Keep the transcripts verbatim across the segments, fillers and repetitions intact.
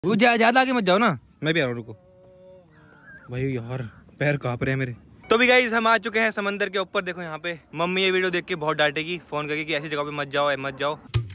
वो जा, ज्यादा आगे मत जाओ ना, मैं भी आ रहा हूँ, रुको भाई यार पैर कांप रहे हैं मेरे। तो भी गाइस हम आ चुके हैं समंदर के ऊपर। देखो यहाँ पे मम्मी ये वीडियो देख के बहुत डांटेगी फोन करके कि ऐसी जगह पे मत जाओ मत जाओ।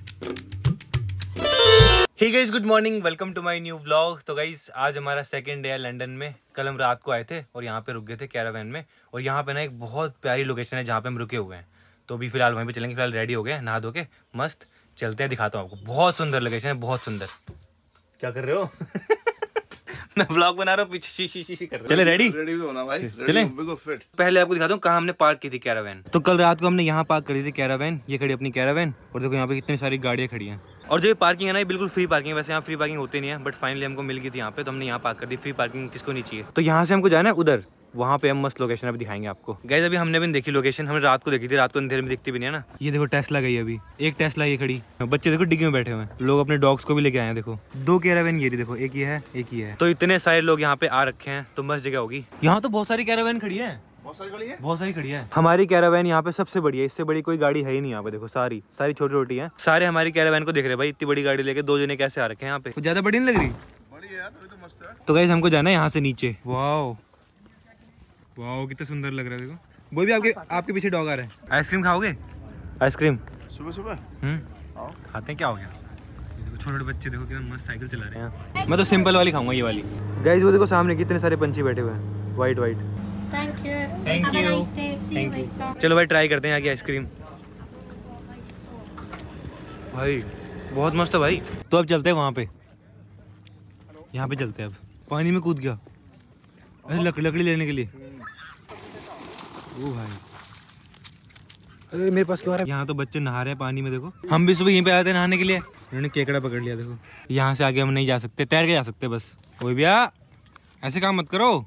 Hey guys good morning, welcome to my new vlog. तो गाइस आज हमारा सेकंड डे है लंदन में। कल हम रात को आए थे और यहाँ पे रुक गए थे कैरावैन में। और यहाँ पे ना एक बहुत प्यारी लोकेशन है जहाँ पे हम रुके हुए हैं। तो अभी फिलहाल वहीं पे चलेंगे। फिलहाल रेडी हो गए, नहा धो के मस्त चलते हैं, दिखाता हूँ आपको। बहुत सुंदर लोकेशन है, बहुत सुंदर। क्या कर रहे हो? मैं व्लॉग बना रहा हूँ, पीछे शी शी शी कर रहे हो। चले रेडी रेडी होना भाई, चले। फिट। पहले आपको दिखाता हूँ कहाँ हमने पार्क की थी कैरावैन। तो कल रात को हमने यहाँ पार्क करी थी कैरावैन। ये खड़ी अपनी कैरावैन और देखो यहाँ पे कितनी सारी गाड़ियाँ खड़ी हैं। और जो ये पार्किंग है ना, ये बिल्कुल फ्री पार्किंग है। वैसे यहाँ फ्री पार्किंग होती नहीं है, बट फाइनली हमको मिल गई थी यहाँ पे, तो हमने यहाँ पार्क कर दी। फ्री पार्किंग किसको नहीं चाहिए। तो यहाँ से हमको जाना है उधर, वहाँ पे हम मस्त लोकेशन अभी दिखाएंगे आपको। गाइस अभी हमने भी देखी लोकेशन, हमने रात को देखी थी। रात को अंधेरे में दिखती भी नहीं है ना। ये देखो टेस्ला गई अभी, एक टेस्ला ये खड़ी। बच्चे देखो डिग्गी में बैठे हुए हैं, लोग अपने डॉग्स को भी लेके आए हैं। देखो दो कैरावैन ये देखो, एक ये है एक ही है। तो इतने सारे लोग यहाँ पे आ रखे हैं, तो मस्त जगह होगी। यहाँ तो बहुत सारी कैरावैन खड़ी है, बहुत सारी खड़ी है, बहुत सारी खड़ी है। हमारी कैरावैन यहाँ पे सबसे बड़ी है, इससे बड़ी कोई गाड़ी है ही नहीं यहाँ पे। देखो सारी सारी छोटी छोटी है। सारे हमारी कैरावैन को देख रहे हैं भाई, इतनी बड़ी गाड़ी लेके दो जने कैसे आ रखे हैं यहाँ पे। ज्यादा बड़ी नहीं लग रही? बड़ी है यार, तो मस्त है। तो गाइस हमको जाना है यहाँ से नीचे। वाओ वाओ कितना सुंदर लग रहा है। देखो वो भी आपके आपके पीछे डॉग आ रहे हैं। आइसक्रीम खाओगे? आइसक्रीम सुबह सुबह हम्म खाते हैं। क्या हो गया? देखो छोटे छोटे बच्चे देखो कितना मस्त साइकिल चला रहे हैं। मैं तो सिंपल वाली खाऊंगा, ये वाली। गाइस वो देखो सामने कितने सारे पंछी बैठे हुए हैं, white white. Thank you thank you thank you. चलो भाई ट्राई करते हैं यहाँ की आइसक्रीम। भाई बहुत मस्त है भाई। तो अब चलते हैं वहाँ पे, यहाँ पे चलते हैं। अब पानी में कूद गया, अरे लकड़ी लकड़ी लेने के लिए। ओ भाई अरे मेरे पास क्यों आ रहा है? यहाँ तो बच्चे नहा रहे हैं पानी में। देखो हम भी सुबह यहीं पे आए थे नहाने के लिए, उन्होंने केकड़ा पकड़ लिया। देखो यहाँ से आगे हम नहीं जा सकते, तैर के जा सकते बस। कोई भैया ऐसे काम मत करो,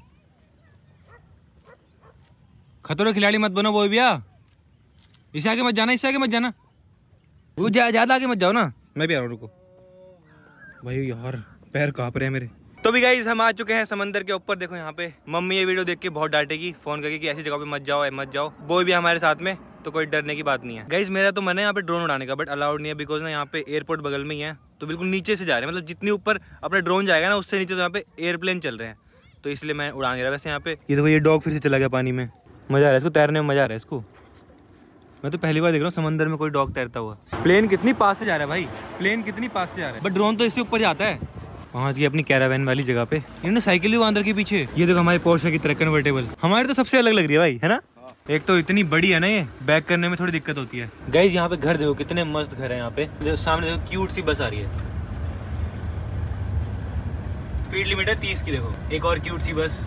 खतरों खिलाड़ी मत बनो। वो भैया इससे आगे मत जाना, इससे आगे मत जाना। वो जा, ज्यादा आगे मत जाओ ना, मैं भी आ रहा हूँ, रुको भाई यार पैर कांप रहे हैं मेरे। तो भी गाइस हम आ चुके हैं समंदर के ऊपर। देखो यहाँ पे मम्मी ये वीडियो देख के बहुत डांटेगी फोन करके कि ऐसी जगह पे मत जाओ मत जाओ। वो भी हमारे साथ में, तो कोई डरने की बात नहीं है। गाइस मेरा तो मन है यहाँ पे ड्रोन उड़ाने का, बट अलाउड नहीं है, बिकॉज ना यहाँ पे एयरपोर्ट बगल में ही है। तो बिल्कुल नीचे से जा रहे हैं, मतलब जितनी ऊपर अपना ड्रोन जाएगा ना, उससे नीचे तो यहाँ पे एयरप्लेन चल रहे हैं, तो इसलिए मैं उड़ा नहीं रहा। वैसे यहाँ पे ये देखो ये डॉग फिर से चला गया पानी में। मजा आ रहा है इसको तैरने में, मजा आ रहा है इसको। मैं तो पहली बार देख रहा हूँ समंदर में कोई डॉग तैरता हुआ। प्लेन कितनी पास से जा रहा है भाई, प्लेन कितनी पास से जा रहा है, बट ड्रोन तो इससे ऊपर जाता है। पहुंच गए अपनी कैरावैन वाली जगह पे। इन्होंने साइकिल भी बांध रखी पीछे। ये देखो हमारी पोर्शे की तरह कन्वर्टेबल। हमारी तो सबसे अलग लग रही है भाई, है ना? एक तो इतनी बड़ी है ना, ये बैक करने में थोड़ी दिक्कत होती है। गाइस यहाँ पे घर देखो कितने मस्त घर है यहाँ पे। देखो सामने देखो क्यूट सी बस आ रही है, स्पीड लिमिट है तीस की। देखो एक और क्यूट सी बस।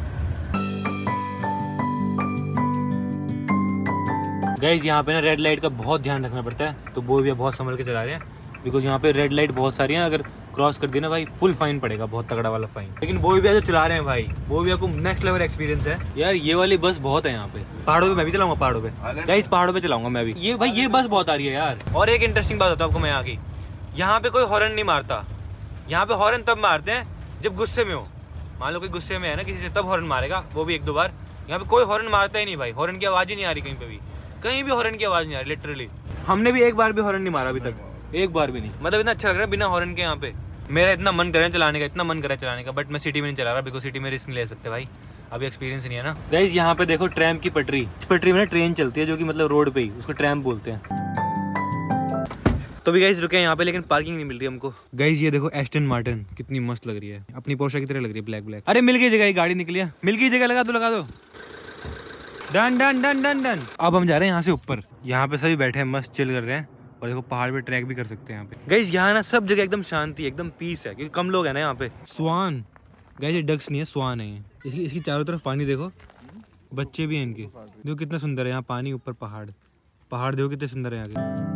गाइस यहाँ पे ना रेड लाइट का बहुत ध्यान रखना पड़ता है, तो वो भी बहुत संभल के चला रहे हैं, बिकॉज यहाँ पे रेड लाइट बहुत सारी हैं। अगर क्रॉस कर देना भाई फुल फाइन पड़ेगा, बहुत तगड़ा वाला फाइन। लेकिन वो भी जो चला रहे हैं भाई, वो भी आपको नेक्स्ट लेवल एक्सपीरियंस है यार। ये वाली बस बहुत है यहाँ पे। पहाड़ों पे मैं भी चलाऊंगा, पहाड़ों पे गाइस, पहाड़ों पे चलाऊंगा मैं भी। ये भाई ये बस बहुत आ रही है यार। और एक इंटरेस्टिंग बात होता है आपको मैं यहाँ की, यहाँ पे कोई हॉर्न नहीं मारता। यहाँ पे हॉर्न तब मारते हैं जब गुस्से में हो। मान लो कोई गुस्से में है ना किसी से, तब हॉर्न मारेगा, वो भी एक दो बार। यहाँ पे कोई हॉर्न मारता ही नहीं भाई, हॉर्न की आवाज ही नहीं आ रही कहीं पे भी, कहीं भी हॉर्न की आवाज नहीं आ रही लिटरली। हमने भी एक बार भी हॉर्न नहीं मारा अभी तक, एक बार भी नहीं। मतलब इतना अच्छा लग रहा है बिना हॉर्न के यहाँ पे। मेरा इतना मन कर रहा है चलाने का, इतना मन कर रहा है चलाने का, बट मैं सिटी में नहीं चला रहा, बिकॉज सिटी में रिस्क नहीं ले सकते भाई, अभी एक्सपीरियंस नहीं है ना। गाइस यहाँ पे देखो ट्रैम की पटरी, इस पटरी में ना ट्रेन चलती है, जो कि मतलब रोड पे ही, उसको ट्रैम बोलते हैं। तो भी गाइस रुके हैं यहाँ पे, लेकिन पार्किंग नहीं मिल रही हमको। गाइस ये देखो एस्टन मार्टिन कितनी मस्त लग रही है, अपनी पोर्शे की तरह लग रही है, ब्लैक ब्लैक। अरे मिल गई जगह, गाड़ी निकली है, मिल गई जगह, लगा दो लगा दो। Done done done done done. अब हम जा रहे हैं यहाँ से ऊपर। यहाँ पे सभी बैठे हैं, मस्त चिल कर रहे हैं, और देखो पहाड़ पे ट्रैक भी कर सकते हैं यहाँ पे। गाइस यहाँ ना सब जगह एकदम शांति, एकदम पीस है, क्योंकि कम लोग हैं ना यहाँ पे। स्वान गाइस, ये डक्स नहीं है, स्वान है ये। इसकी इसकी चारों तरफ पानी देखो, बच्चे भी हैं इनके। देखो कितना सुंदर है यहाँ पानी, ऊपर पहाड़, पहाड़ देखो कितने सुंदर है यहाँ के।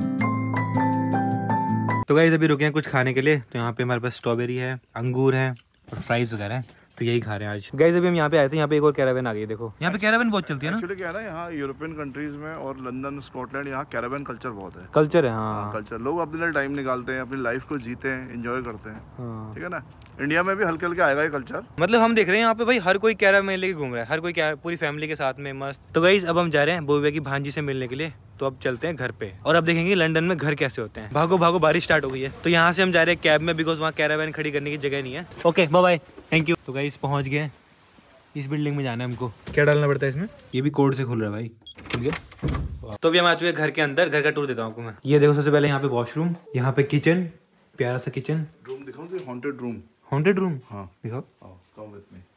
तो गाइस अभी रुके हैं कुछ खाने के लिए, तो यहाँ पे हमारे पास स्ट्रॉबेरी है, अंगूर है और फ्राइज वगैरह है, तो यही खा रहे हैं आज। गाइस अभी हम यहाँ पे आए थे, यहाँ पे एक और कैरावैन आ गई। देखो यहाँ पे कैरावैन बहुत चलती है ना। एक्चुअली क्या है ना, यहाँ यूरोपियन कंट्रीज में और लंदन स्कॉटलैंड, यहाँ कैरावैन कल्चर बहुत है। कल्चर है हाँ, कल्चर। लोग अपने लिए टाइम निकालते हैं, अपनी लाइफ को जीते हैं, एंजॉय करते हैं, हाँ। ठीक है ना। इंडिया में भी हल्के हल्के आएगा ये कल्चर। मतलब हम देख रहे हैं यहाँ पे भाई हर कोई कैरावैन लेके घूम रहा है, हर कोई पूरी फैमिली के साथ में मस्त। तो गाइस अब हम जा रहे हैं बोबे की भांजी से मिलने के लिए, तो अब चलते हैं घर पे और अब देखेंगे लंदन में घर कैसे होते हैं। भागो भागो, बारिश स्टार्ट हो गई है। तो यहाँ से हम जा रहे हैं कैब में, बिकॉज वहाँ कैरावैन खड़ी करने की जगह नहीं है। Okay bye bye, thank you. तो गाइस पहुँच गए, इस बिल्डिंग में जाना है हमको। क्या डालना पड़ता है इसमें? ये भी कोड से खुल रहा है भाई, खुल गया। तो अभी हम आ चुके हैं घर के अंदर। घर का टूर देता हूँ आपको मैं। ये देखो, सबसे पहले यहाँ पे वॉशरूम, यहाँ पे किचन, प्यारा सा किचन। रूम दिखाऊं तो हॉन्टेड रूम। Haunted room? हाँ दिखाओ। Come with me.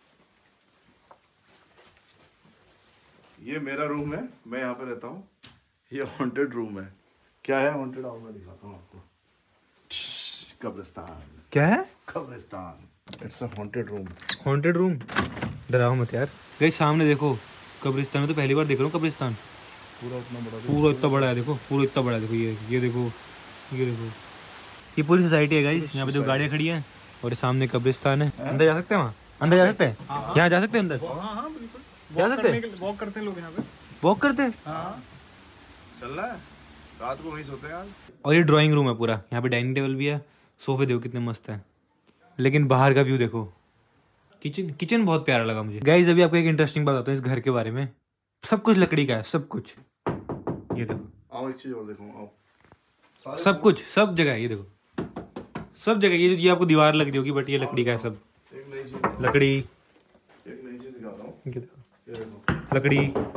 ये मेरा रूम है, मैं यहाँ पे रहता हूँ। ये हॉन्टेड रूम है। क्या है हॉन्टेड? आओ मैं दिखाता हूँ आपको। कब्रिस्तान। क्या है? कब्रिस्तान। It's a haunted room. Haunted room? डराओ मत यार। गाइस सामने देखो कब्रिस्तान, में तो पहली बार देख रहा हूँ कब्रिस्तान। पूरा इतना बड़ा, पूरा इतना बड़ा है, देखो पूरा इतना बड़ा है। देखो ये ये देखो, ये देखो, ये पूरी सोसाइटी है गाइस। यहाँ पे जो गाड़ियाँ खड़ी हैं और सामने कब्रिस्तान है। अंदर जा सकते हैं? वहाँ अंदर जा सकते हैं? यहाँ जा सकते हैं अंदर? जा सकते हैं? वॉक करते हैं लोग यहाँ पे। वॉक करते हैं? चल रहा है। रात को वहीं सोते हैं आज। और ये ड्राइंग रूम है पूरा। यहाँ पे डाइनिंग टेबल भी है, सोफे देखो कितने मस्त हैं। लेकिन बाहर का व्यू देखो। किचन किचन बहुत प्यारा लगा मुझे। गाइस अभी आपको एक इंटरेस्टिंग बात बताता हूँ इस घर के बारे में। सब कुछ लकड़ी का है, सब कुछ। ये देखो। आओ एक चीज और देखो, आओ। सब कुछ, सब जगह। ये देखो, सब जगह। ये ये आपको दीवार लग रही होगी, बट ये लकड़ी का है सब। एक नई चीज, लकड़ी। एक नई चीज दिखाता हूँ। ये देखो, ये देखो, लकड़ी,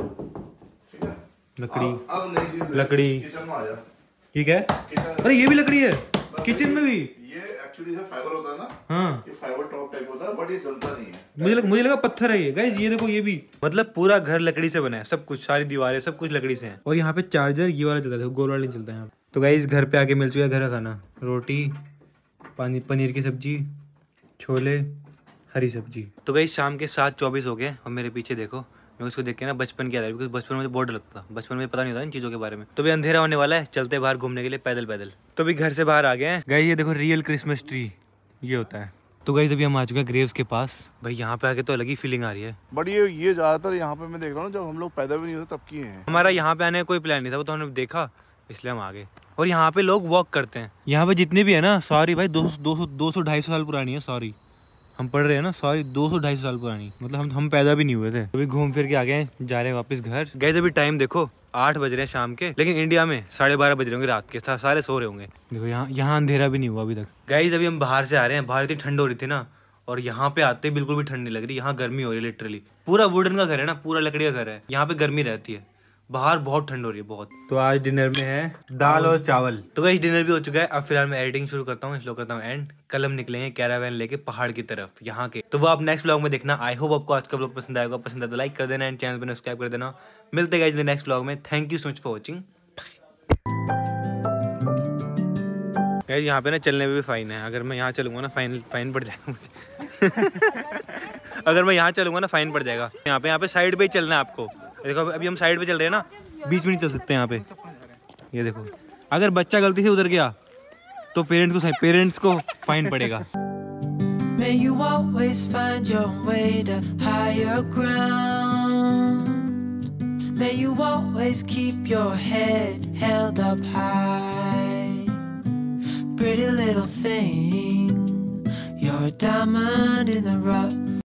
ठीक है। लकड़ी, अब अब नई चीज देखो। लकड़ी। किचन में आ जा। ठीक है। किचन। अरे ये भी लकड़ी है किचन में भी। ये एक्चुअली फाइबर होता है ना। हाँ, ये फाइबर टॉप टाइप होता है, बट ये जलता नहीं है। मुझे लग, मुझे लगा पत्थर है ये। गाइस ये देखो, ये भी मतलब पूरा घर लकड़ी से बना है। सब कुछ, सारी दीवारें, सब कुछ लकड़ी से है। और यहाँ पे चार्जर ये वाला चलता है, गोल वाला नहीं चलता है यहाँ पे। तो गाइस घर पे आके मिल चुका है घर का खाना। रोटी, पानी, पनीर की सब्जी, छोले, हरी सब्जी। तो गाइस शाम के सात चौबीस हो गए और मेरे पीछे देखो। मैं उसको देख के ना बचपन की याद आ रही, बिकॉज बचपन में मुझे बहुत डर लगता था। बचपन में पता नहीं था इन चीज़ों के बारे में। तो भी अंधेरा होने वाला है, चलते बाहर घूमने के लिए पैदल पैदल। तो अभी घर से बाहर आ गए हैं। गाइस ये देखो रियल क्रिसमस ट्री ये होता है। तो गाइस अभी हम आ चुके हैं ग्रेव्स के पास। भाई यहाँ पे आके तो अलग ही फीलिंग आ रही है। बट ये ये ज्यादातर यहाँ पे मैं देख रहा हूँ जब हम लोग पैदा भी नहीं होते तब की हैं। हमारा यहाँ पे आने का कोई प्लान नहीं था, वो तो हमने देखा इसलिए हम आ गए। और यहाँ पे लोग वॉक करते हैं। यहाँ पे जितने भी है ना, सॉरी भाई, दो सौ दो सौ दो सौ ढाई सौ साल पुरानी है। सॉरी, हम पढ़ रहे हैं ना, सॉरी दो सौ ढाई सौ साल पुरानी। मतलब हम हम पैदा भी नहीं हुए थे। अभी घूम फिर के आ गए, जा रहे हैं वापस घर। गाइस अभी टाइम देखो आठ बज रहे हैं शाम के, लेकिन इंडिया में साढ़े बारह बज रहे होंगे रात के। सारे सो रहे होंगे। देखो यहाँ यहाँ अंधेरा भी नहीं हुआ अभी तक। गाइस अभी हम बाहर से आ रहे हैं। बाहर इतनी ठंड हो रही थी ना, और यहाँ पे आते बिल्कुल भी ठंड नहीं लग रही। यहाँ गर्मी हो रही है लिटरली। पूरा वुडन का घर है ना, पूरा लकड़ी का घर है। यहाँ पे गर्मी रहती है, बाहर बहुत ठंड हो रही है बहुत। तो आज डिनर में है दाल और चावल। तो गाइस डिनर भी हो चुका है। अब फिलहाल मैं एडिटिंग शुरू करता हूँ, इसलिए करता हूँ एंड। कल हम निकलेंगे कैरावैन लेके पहाड़ की तरफ यहाँ के। तो वो आप नेक्स्ट व्लॉग में देखना। आई होप आपको आज का व्लॉग पसंद आएगा। पसंद आए तो लाइक कर देना एंड चैनल पर सब्सक्राइब कर देना। मिलते हैं गाइस इन नेक्स्ट व्लॉग में। Thank you so much for watching. Guys यहाँ पे ना चलने में भी फाइन है। अगर मैं यहाँ चलूंगा ना फाइन फाइन पड़ जाएगा मुझे। अगर मैं यहाँ चलूंगा ना फाइन पड़ जाएगा। यहाँ पे यहाँ पे साइड पे ही चलना है आपको। देखो अभी हम साइड पे चल रहे हैं ना, बीच में नहीं चल सकते यहाँ पे। ये देखो, अगर बच्चा गलती से उधर गया तो पेरेंट्स को पेरेंट्स को फाइन पड़ेगा। May you always find your way to higher ground. May you always keep your head held up high. Pretty little thing, you're a diamond in the rough.